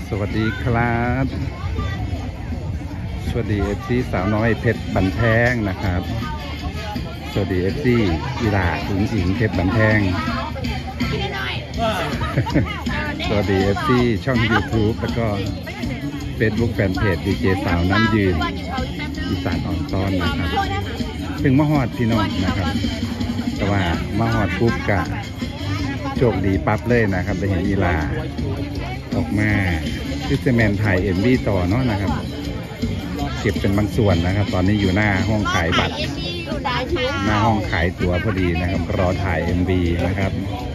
สวัสดีครับสวัสดีFCสาวน้อยเพชรบันแพงนะครับสวัสดีFCอีหลาอุ๋งอิงเพชรบันแพงสวัสดี FC ช่อง YouTube แล้วก็ Facebook แฟนเพจดีเจสาวน้ำยืนอีสานอ่อนซ้อนนะครับถึงมะฮอดพี่น้องนะครับแต่ว่ามะฮอดปุ๊บกะโชคดีปั๊บเลยนะครับไปเห็นอีหลาออกมาที่เซเมนถ่ายMVต่อเนาะนะครับเก็บเป็นบางส่วนนะครับ ตอนนี้อยู่หน้าห้องขายบัตรหน้าห้องขายตั๋วพอดีนะครับรอถ่ายMVนะครับ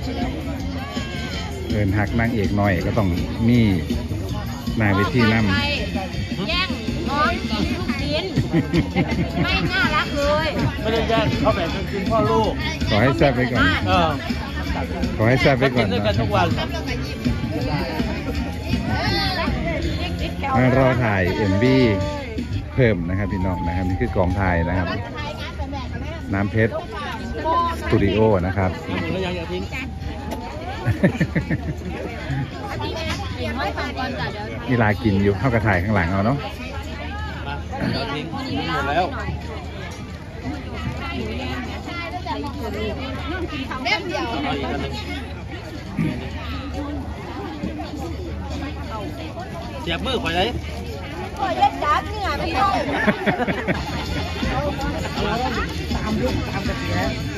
เดินหักนั่งเอกหน่อยก็ต้องมีนายเวทีนำแย่งน้องกินลูกชิ้นไม่น่ารักเลยไม่ได้แย่งเขาแบบเป็นคุณพ่อลูกขอให้แซ่บไปก่อนขอให้แซ่บไปก่อนนะรอถ่ายMVเพิ่มนะครับพี่น้องนะครับนี่คือกองถ่ายนะครับน้ำเพชรสตูดิโอนะครับมีลากินอยู่เข้ากระถ่ายข้างหลังเอาเนาะเสียบมือข่อยเลยข่อยเล่นจับนี่ไงไม่ใช่ตามยุคตามกระแส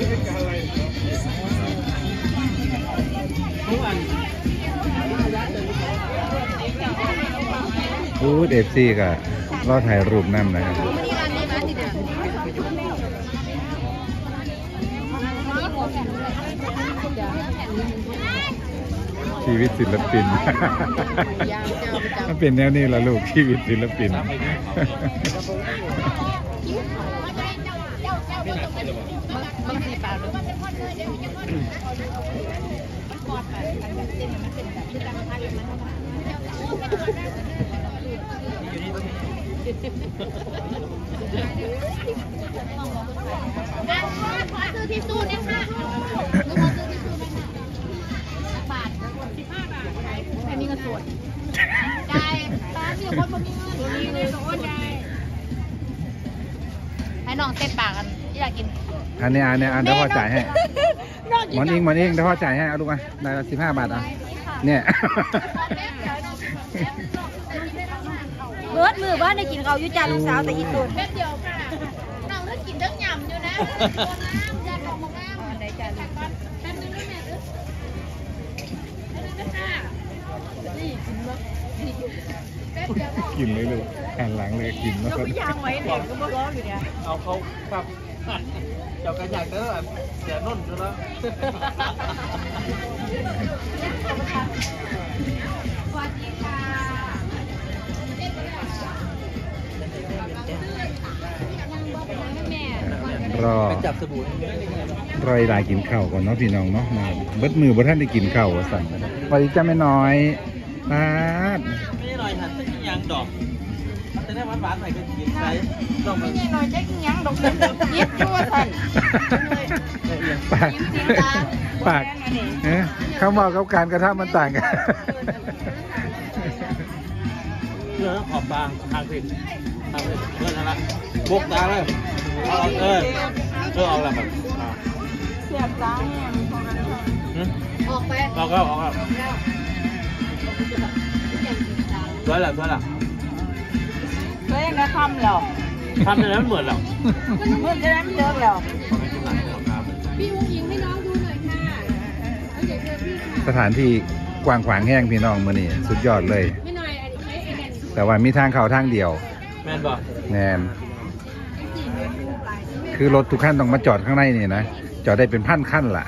พูดFCก็รอถ่ายรูปนั่นนะครับชีวิตศิลปินมันเป็นแนวนี้ละลูกชีวิตศิลปินขอซื้อทิชชู่เนี่ยค่ะบาท15 บาทไม่มีเงินสดได้ตาที่คนมันมีเงินสดได้ให้น้องเต้นปากกันที่อยากกินอันนี้เดี๋ยวพ่อจ่ายให้หมอนอิงเดี๋ยวพ่อจ่ายให้เอาลูกมาได้ละ15 บาทอ่ะเนี่ยเบิร์ดมือบ้านได้กินเขาอยู่จานลูกสาวแต่อีตุ่นแป๊บเดียวค่ะน้องได้กินเรื่องยำอยู่นะจานของแม่ได้จานแป๊บนึงนะแม่กินเลยลูกหันหลังเลยกินแล้วก็ยางไว้เด็กก็บ่ร้อนอยู่เนี่ยเอาเขาครับเจ้ากระยากเด้อเสียนุ่นอยู่แล้วสวัสดีค่ะรออีลากินข้าวก่อนเนาะพี่น้องเนาะเบิดมือบ่ท่านได้กินข้าวสั่นสวัสดีจ้าแม่น้อยมาไม่หน่อยหันสักอย่างดอกแต่ถ้าหวานๆหน่อยก็กินไปดอกมันไม่หน่อยจะกินยังดอกยิบตัวสั่นปากเขาบอกกับการกระทำมันต่างกันเพื่อขอบตาทางผิดเพื่อนนั่นละบุกตาเลยเอาละแบบเสียบตาออกไปออกแล้วสวยละตัวเองก็ทำแล้วทำไปแล้วเหมือนแล้วเหมือนจะได้ไม่เลิกแล้วพี่อุ้งอิงให้น้องดูหน่อยค่ะสถานที่กว้างขวางแห้งพี่น้องมื้อนี้สุดยอดเลยแต่ว่ามีทางเข้าทางเดียวแม่นบ่แน่นคือรถทุกขั้นต้องมาจอดข้างในนี่นะจอดได้เป็นพันขั้นล่ะ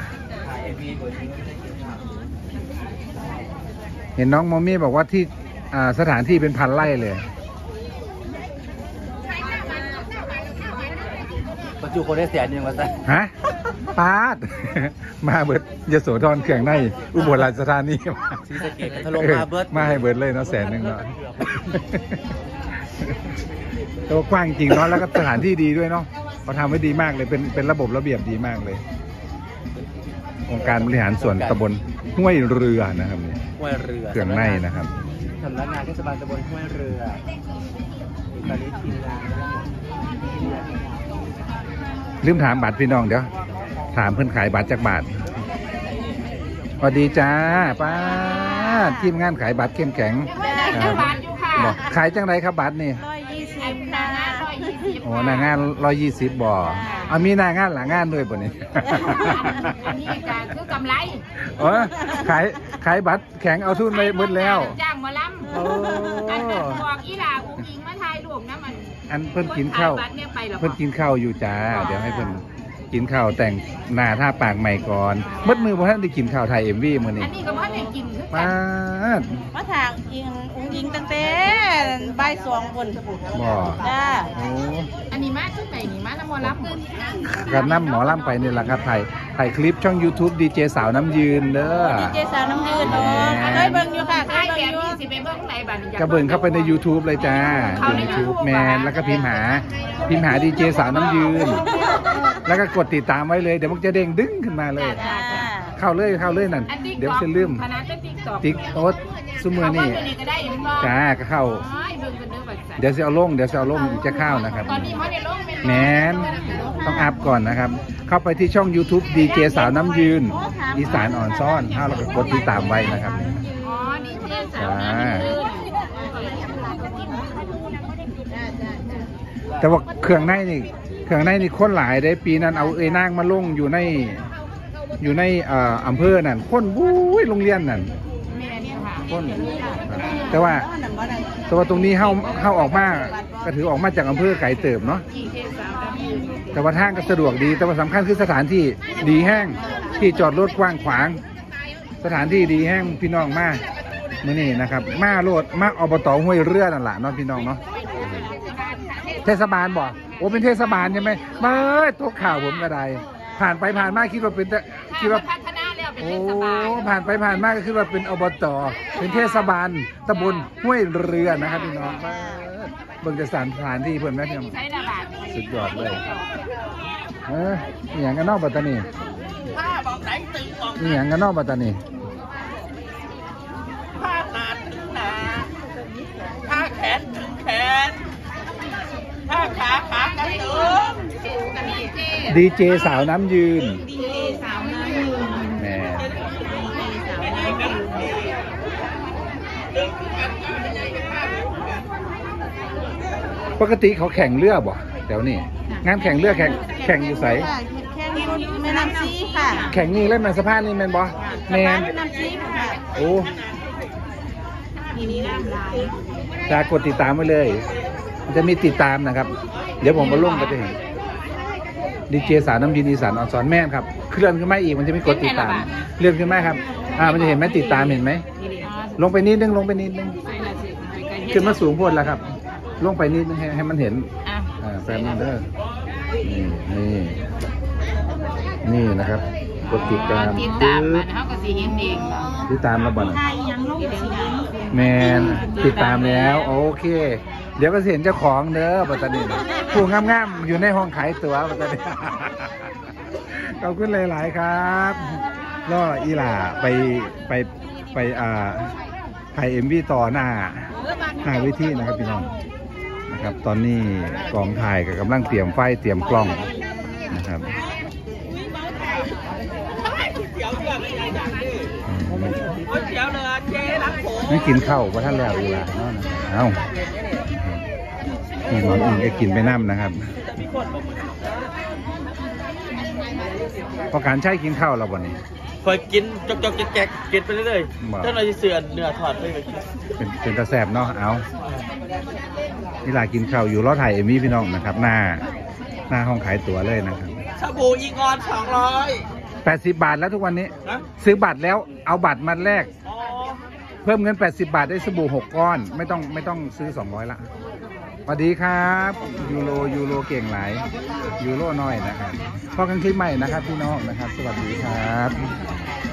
เห็นน้องมอมี่บอกว่าที่สถานที่เป็นพันไร่เลยปัจจุบันได้100,000มาซะฮะปาดมาเบิดยโสธรเครื่องในอุบลราชธานีศรีสะเกษทะลงมาเบิดมาให้เบิดเลยเนาะ100,000เนาะตัวกว้างจริงเนาะแล้วก็สถานที่ดีด้วยเนาะเขาทำไว้ดีมากเลยเป็นระบบระเบียบดีมากเลยองค์การบริหารส่วนตำบลห้วยเรือนะครับห้วยเรือเครื่องในนะครับสำนักงานเทศบาลตำบลห้วยเรือตอนนี้ทีมงานลืมถามบัตรพี่น้องเดี๋ยวถามเพื่อนขายบัตรจากบาทสวัสดีจ้าป้าทีมงานขายบัตรเข้มแข็งบอกขายจังไรครับบัตรนี่ 120ค่ะ120 โอ้หน้างาน120บ่เอามีหน้างานหลังงานด้วยป่ะนี่อันนี้ก็คือกำไรโอ้ขายบัตรแข็งเอาทุนไปหมดแล้วจ้างหมอลำโอ้อันนั้นบอกอีหล่าอุ้งอิงมาถ่ายรูปนะมันอันเพิ่นกินข้าวบัตรเนี่ยไปหรอเพิ่นกินข้าวอยู่จ้าเดี๋ยวให้เพิ่นกินข้าวแต่งหน้าท่าปากใหม่ก่อนมืดมือเพราะท่านได้กินข้าวไทยMVมื้อนี้อันนี้ก็พ่อได้กินคือป้าดมาถางอิงอุ้งอิงตั้งแต่บ่าย2 คนบ่จ้าโอ้อันนี้มาชุดไหนนี่มาน้ำหมอลำการนำหมอลำไปนี่แหละครับถ่ายคลิปช่อง YouTube ดีเจสาวน้ำยืนเด้อดีเจสาวน้ำยืนเนาะเคยเบิ่งอยู่ค่ะเคถ่ายยแบเบิ่งอยู่บนี้สิไปเบิ่งไหนบ้างกระเบิ่งเข้าไปใน YouTube เลยจ้า YouTube แมนแล้วก็พิมพ์หาดีเจสาวน้ำยืน แล้วก็กดติดตามไว้เลยเดี๋ยวมันจะเด้งดึงขึ้นมาเลยจ้าเข้าเลยนั่นเดี๋ยวจะลืมคณะจะติ๊กตอกติ๊กโอ๊ตซุมือนี่ก็ได้เห็นบ่จ้าก็เข้าเบิ่งกันเด้อบัดสันเดี๋ยวจะเอาลงจะเข้านะครับตอนนี้เขาได้ลงเป็นแมนต้องอัพก่อนนะครับ เข้าไปที่ช่อง YouTube ดีเจสาวน้ำยืน อีสานอ่อนซ่อนถ้าเราก็กดติดตามไว้นะครับอ๋อนี่เทศสาวน้ำยืนแต่ว่าเครื่องในนี่คนหลายได้ปีนั้นเอานางมาลงอยู่ในอำเภอนั่นคนบุ้ยโรงเรียนนั่นแม่เนี่ยค่ะคนแต่ว่าตรงนี้เข้าออกมาก็ถือออกมาจากอำเภอไก่เติบเนาะที่เทศสาวน้ำยืนแต่ว่าทางก็สะดวกดี แต่ว่าสำคัญคือสถานที่ดีแห้งที่จอดรถกว้างขวาง สถานที่ดีแห้งพี่น้องมาเมื่อนี้นะครับมาโลดมาอบต.ห้วยเรือนั่นแหละเนาะพี่น้องเนาะเทศบาลบอกโอ้เป็นเทศบาลใช่ไหมมาตัวข่าวผมก็ได้ผ่านไปผ่านมาคิดว่าพัฒนาแล้วเป็นโอ้เทศบาลผ่านไปผ่านมาก็คือว่าเป็นอบต.เป็นเทศบาลตำบลห้วยเรือนะครับพี่น้องเบิ่งจะสถานที่เพื่อนแม่พี่น้องใช้ระบาดสุดยอดเลยอหย่างกันนอกปัตตานีผ้าบอกไหนตึงบอกอหย่างกันนอกปัตตานีผ้าหนาถึงหนาผ้าแขนถึงแขนผ้าขากันตึงดีเจสาวน้ำยืนดีเจสาวน้ำยืนแหมปกติเขาแข่งเรือบ่เดี๋ยวนี้งานแข่งเรือแข่งอยู่ไสแค่รถแม่น้ำซีค่ะแข่งนี่เล่นแมนสะพานนี่แมนบ่แมนแม่น้ำซีค่ะโอ้ทีนี้น้ำลายจะกดติดตามไว้เลยมันจะมีติดตามนะครับ เดี๋ยวผมมาลงก็จะเห็นดีเจสาวน้ำยืนอีสานออนสอนแม่นครับเคลื่อนขึ้นมาอีกมันจะมีกดติดตามเลื่อนขึ้นมาครับมันจะเห็นไหมติดตามเห็นไหมลงไปนิดนึงขึ้นมาสูงโพดแล้วครับลงไปนิดนึงให้มันเห็นแฟนมันเด้อนี่นะครับกดติดตามติดตามมันเขาก็สิเห็นเองติดตามแล้วบ่นะไทยยังลงสีแมนติดตามแล้วโอเค เดี๋ยวก็เห็นเจ้าของเด้อปัตตานีผู้งามๆอยู่ในห้องขายตั๋วปัตตานีขอบคุณหลายๆครับล่ออีหล่าไปถ่ายMVต่อหน้าเวทีนะครับพี่น้องนะครับ ตอนนี้กองถ่ายก็กำลังเตรียมไฟเตรียมกล้องนะครับเดี๋ยวเรื่องอะไรอย่างนี้เดี๋ยวเลยเจ๊รักผมไม่กินข้าวเพราะท่านแล้วอีหล่าเนาะเอ้านี่หมอนอื่นก็กินไปน้ำนะครับพอการใช้กินข้าวเราวันนี้คอยกินจกแจกกินไปเรื่อยๆเจ้าหน่อยเสือเนื้อถอดไปกินเป็นตาแสบเนาะเอานี่ลากินข้าวอยู่รอถ่ายMVพี่น้องนะครับหน้าห้องขายตั๋วเลยนะครับสบู่อีกอน200 80 บาทแล้วทุกวันนี้นะซื้อบัตรแล้วเอาบัตรมาแลกอ๋อเพิ่มเงิน80 บาทได้สบู่6 ก้อนไม่ต้องซื้อ200ละสวัสดีครับยูโรเก่งหลายยูโรน้อยนะครับพอกันคลิปใหม่นะครับพี่น้องนะครับสวัสดีครับ